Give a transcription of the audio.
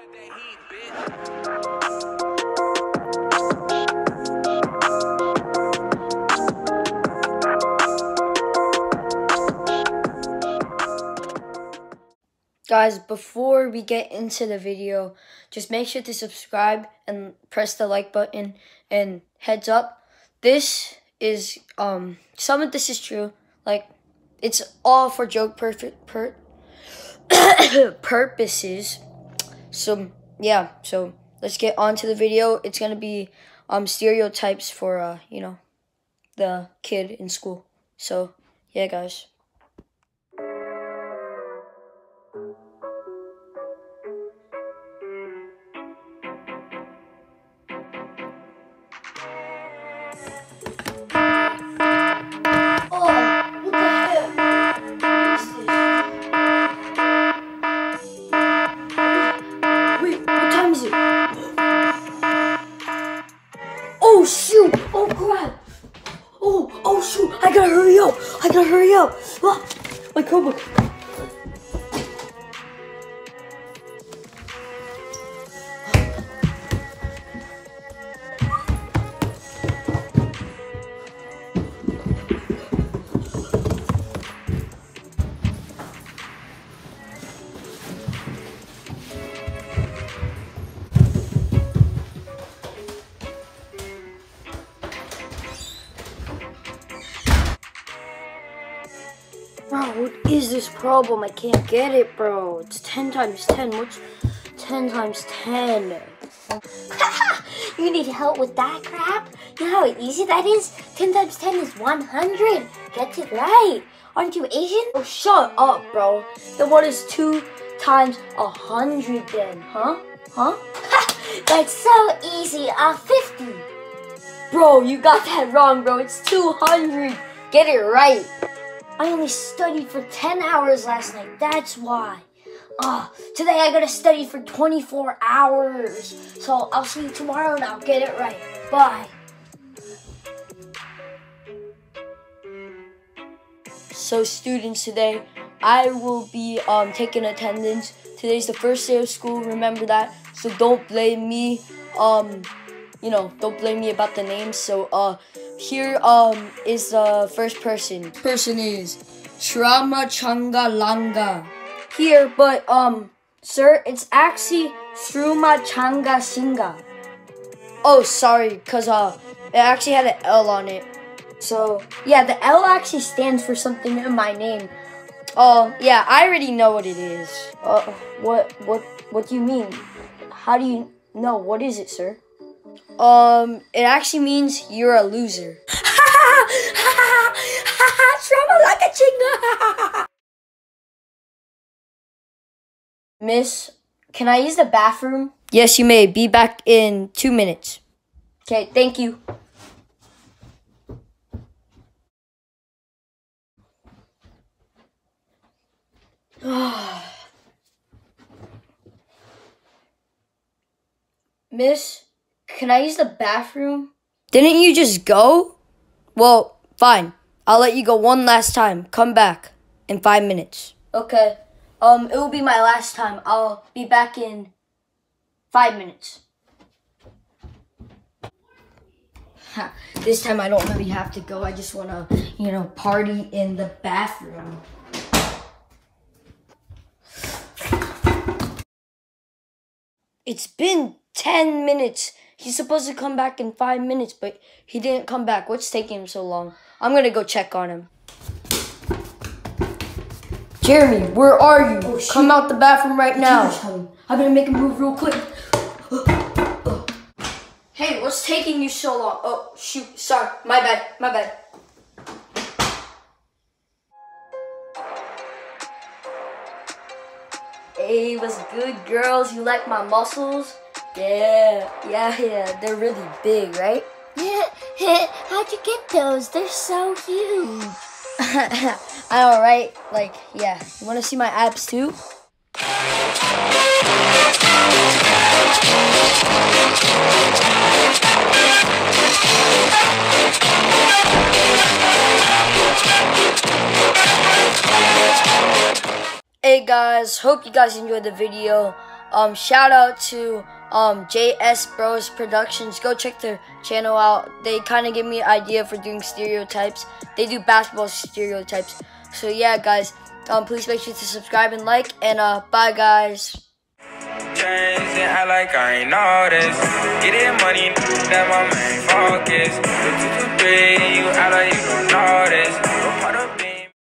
Guys, before we get into the video, just make sure to subscribe and press the like button. And heads up, this is some of this is true. Like, it's all for joke purposes. So yeah, so let's get on to the video. It's gonna be stereotypes for you know, the kid in school. So yeah, guys. Oh shoot! Oh crap! Oh shoot! I gotta hurry up! Ah, my Chromebook. Bro, what is this problem? I can't get it, bro. It's 10 times 10. What's 10 times 10? You need help with that crap? You know how easy that is? 10 times 10 is 100. Get it right. Aren't you Asian? Oh, shut up, bro. Then what is 2 times 100 then? Huh? That's so easy. 50. Bro, you got that wrong, bro. It's 200. Get it right. I only studied for 10 hours last night. That's why. Today I gotta study for 24 hours. So I'll see you tomorrow and I'll get it right. Bye. So students, today I will be taking attendance. Today's the first day of school, remember that. So don't blame me. You know, don't blame me about the names. So here is the first person. Person is Shrama Changa Langa. Here, but sir, it's actually Shruma Changa Singa. Oh, sorry, cause it actually had an L on it. So yeah, the L actually stands for something in my name. Yeah, I already know what it is. What do you mean? How do you know? What is it, sir? It actually means you're a loser. Miss, can I use the bathroom? Yes, you may. Be back in 2 minutes. Okay, thank you. Miss, can I use the bathroom? Didn't you just go? Well, fine. I'll let you go one last time. Come back in 5 minutes. Okay. It will be my last time. I'll be back in 5 minutes. This time I don't really have to go. I just want to, you know, party in the bathroom. It's been 10 minutes. He's supposed to come back in 5 minutes, but he didn't come back. What's taking him so long? I'm going to go check on him. Jeremy, where are you? Oh, come out the bathroom right now. I'm going to make a move real quick. Hey, what's taking you so long? Oh, shoot. Sorry. My bad. Hey, what's good, girls? You like my muscles? Yeah. They're really big, right? How'd you get those? They're so huge. I know, right? Like, yeah. You want to see my abs too? Hey guys, hope you guys enjoyed the video. Shout out to JS Bros Productions. Go check their channel out. They kind of give me an idea for doing stereotypes. They do basketball stereotypes. So yeah, guys, please make sure to subscribe and like, and bye, guys. Changing, I like I ain't noticed. Getting money, that my main focus. 2, 2, 2, 3, you act like you don't know.